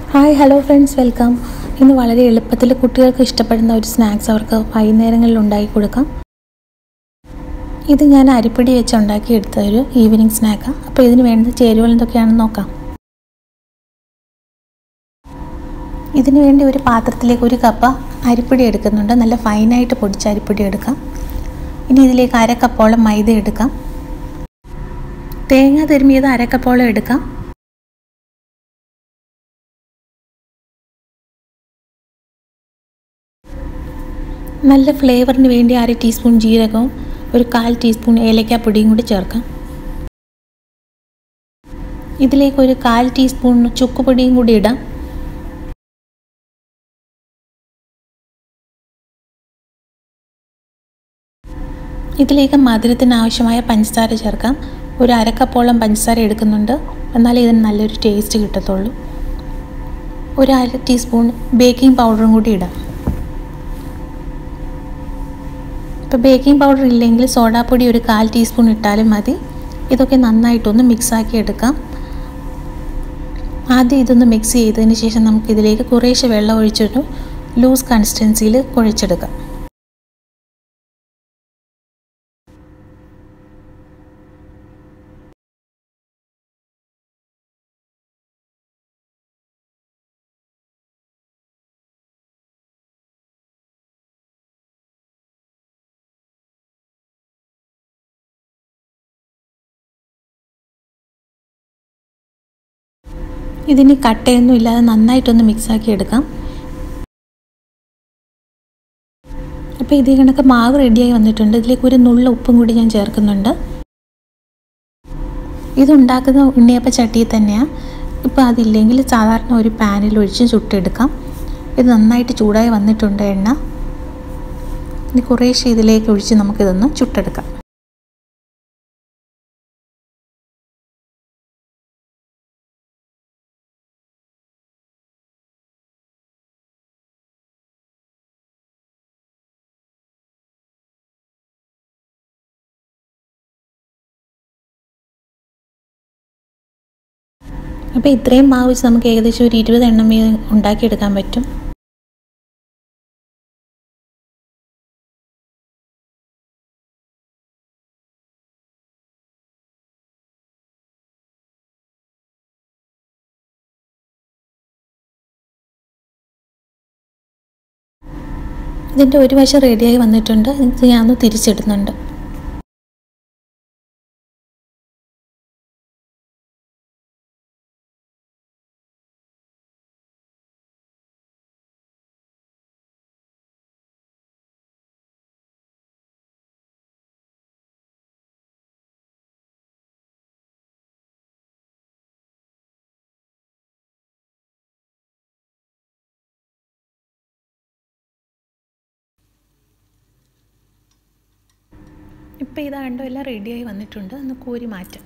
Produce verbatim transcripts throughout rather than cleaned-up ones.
Hi hello friends, welcome. ഇന്ന് വളരെ എളുപ്പത്തിൽ കുട്ടികൾക്ക് ഇഷ്ടപ്പെടുന്ന ഒരു സ്നാക്സ് അവർക്ക് വൈകുന്നേരങ്ങളിൽ ഉണ്ടാക്കി കൊടുക്കാം. ഇത് ഞാൻ അരിപ്പൊടി വെച്ച് ഉണ്ടാക്കിയെടുത്ത ഒരു ഈവനിങ് സ്നാക്കാണ്. അപ്പോൾ ഇതിന് വേണ്ട ചേരുവകൾ എന്തൊക്കെയാണെന്ന് നോക്കാം. ഇതിനു വേണ്ടി ഒരു പാത്രത്തിലേക്ക് ഒരു കപ്പ് അരിപ്പൊടി എടുക്കുന്നുണ്ട്. നല്ല ഫൈനായിട്ട് പൊടിച്ച അരിപ്പൊടി എടുക്കാം. ഇനി ഇതിലേക്ക് അര കപ്പോളം മൈദ എടുക്കാം. തേങ്ങ തിരുമ്മിയത് അര കപ്പോളം എടുക്കാം. നല്ല ഫ്ലേവറിന് വേണ്ടി അര ടീസ്പൂൺ ജീരകവും ഒരു കാൽ ടീസ്പൂൺ ഏലക്കാപ്പൊടിയും കൂടി ചേർക്കാം. ഇതിലേക്ക് ഒരു കാൽ ടീസ്പൂൺ ചുക്കുപൊടിയും കൂടി ഇടാം. ഇതിലേക്ക് മധുരത്തിന് ആവശ്യമായ പഞ്ചസാര ചേർക്കാം. ഒരു അരക്കപ്പോളം പഞ്ചസാര എടുക്കുന്നുണ്ട്, എന്നാലേ ഇതിന് നല്ലൊരു ടേസ്റ്റ് കിട്ടത്തുള്ളൂ. ഒരു അര ടീസ്പൂൺ ബേക്കിംഗ് പൗഡറും കൂടി ഇടാം. ഇപ്പോൾ ബേക്കിംഗ് പൗഡർ ഇല്ലെങ്കിൽ സോഡാപ്പൊടി ഒരു കാൽ ടീസ്പൂൺ ഇട്ടാലും മതി. ഇതൊക്കെ നന്നായിട്ടൊന്ന് മിക്സാക്കി എടുക്കാം. ആദ്യം ഇതൊന്ന് മിക്സ് ചെയ്തതിന് ശേഷം നമുക്കിതിലേക്ക് കുറേശ്ശെ വെള്ളം ഒഴിച്ചിട്ട് ലൂസ് കൺസിസ്റ്റൻസിയിൽ കുഴച്ചെടുക്കാം. ഇതിന് കട്ടയൊന്നും ഇല്ലാതെ നന്നായിട്ടൊന്ന് മിക്സാക്കി എടുക്കാം. അപ്പോൾ ഇതേ കണക്ക് മാവ് റെഡിയായി വന്നിട്ടുണ്ട്. ഇതിലേക്ക് ഒരു നുള്ള ഉപ്പും കൂടി ഞാൻ ചേർക്കുന്നുണ്ട്. ഇതുണ്ടാക്കുന്ന ഉണ്ണിയപ്പ ചട്ടിയിൽ തന്നെയാണ്. ഇപ്പോൾ അതില്ലെങ്കിൽ സാധാരണ ഒരു പാനിൽ ഒഴിച്ച് ചുട്ടെടുക്കാം. ഇത് നന്നായിട്ട് ചൂടായി വന്നിട്ടുണ്ട് എണ്ണ. ഇനി കുറേശ്ശെ ഇതിലേക്ക് ഒഴിച്ച് നമുക്കിതൊന്ന് ചുട്ടെടുക്കാം. അപ്പോൾ ഇത്രയും മാവ് വെച്ച് നമുക്ക് ഏകദേശം ഒരു ഇരുപത് എണ്ണം ഉണ്ടാക്കിയെടുക്കാൻ പറ്റും. ഇതിൻ്റെ ഒരു വശം റെഡിയായി വന്നിട്ടുണ്ട്. ഇത് ഞാനൊന്ന് തിരിച്ചിടുന്നുണ്ട്. ഇപ്പോൾ ഇത് കണ്ടോ, എല്ലാം റെഡിയായി വന്നിട്ടുണ്ട്. ഒന്ന് കോരി മാറ്റാം.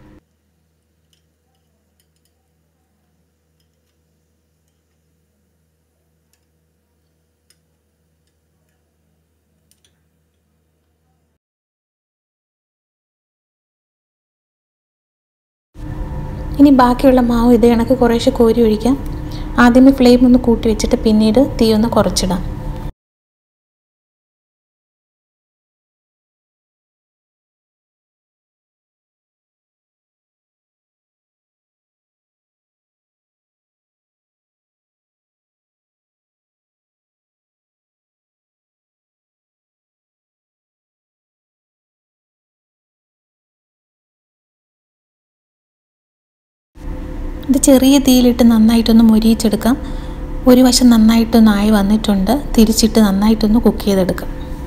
ഇനി ബാക്കിയുള്ള മാവ് ഇതേ കണക്ക് കുറേശ്ശെ കോരി ഒഴിക്കാം. ആദ്യമേ ഫ്ലെയിം ഒന്ന് കൂട്ടി വെച്ചിട്ട് പിന്നീട് തീ ഒന്ന് കുറച്ചിടാം. ഇത് ചെറിയ തീയിലിട്ട് നന്നായിട്ടൊന്ന് മൊരിയിച്ചെടുക്കാം. ഒരു വശം നന്നായിട്ടൊന്ന് ആയി വന്നിട്ടുണ്ട്. തിരിച്ചിട്ട് നന്നായിട്ടൊന്ന് കുക്ക് ചെയ്തെടുക്കാം.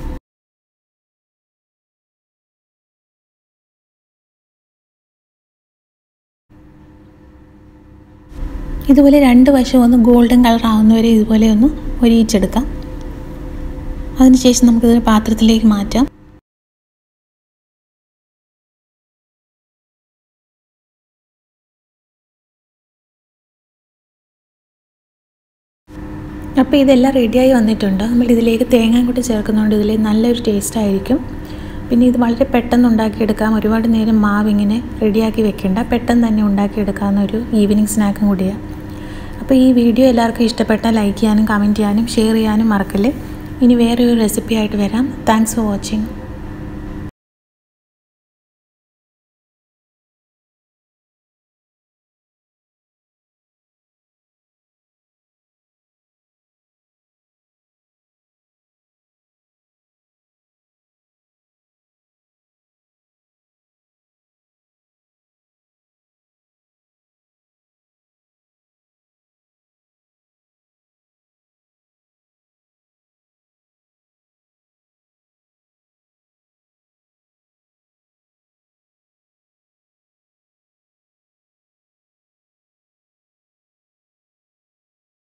ഇതുപോലെ രണ്ട് വശം ഒന്ന് ഗോൾഡൻ കളർ ആവുന്നവരെ ഇതുപോലെ ഒന്ന് മൊരിയിച്ചെടുക്കാം. അതിനുശേഷം നമുക്കിതൊരു പാത്രത്തിലേക്ക് മാറ്റാം. അപ്പോൾ ഇതെല്ലാം റെഡിയായി വന്നിട്ടുണ്ട്. നമ്മൾ ഇതിലേക്ക് തേങ്ങ കൂടി ചേർക്കുന്നതുകൊണ്ട് ഇതിൽ നല്ലൊരു ടേസ്റ്റ് ആയിരിക്കും. പിന്നെ ഇത് വളരെ പെട്ടെന്ന് ഉണ്ടാക്കിയെടുക്കാം. ഒരുപാട് നേരം മാവ് ഇങ്ങനെ റെഡിയാക്കി വെക്കേണ്ട, പെട്ടെന്ന് തന്നെ ഉണ്ടാക്കിയെടുക്കാവുന്ന ഒരു ഈവനിങ് സ്നാക്കും കൂടിയാണ്. അപ്പോൾ ഈ വീഡിയോ എല്ലാവർക്കും ഇഷ്ടപ്പെട്ടാൽ ലൈക്ക് ചെയ്യാനും കമൻറ്റ് ചെയ്യാനും ഷെയർ ചെയ്യാനും മറക്കല്ലേ. ഇനി വേറൊരു റെസിപ്പി ആയിട്ട് വരാം. Thanks for watching.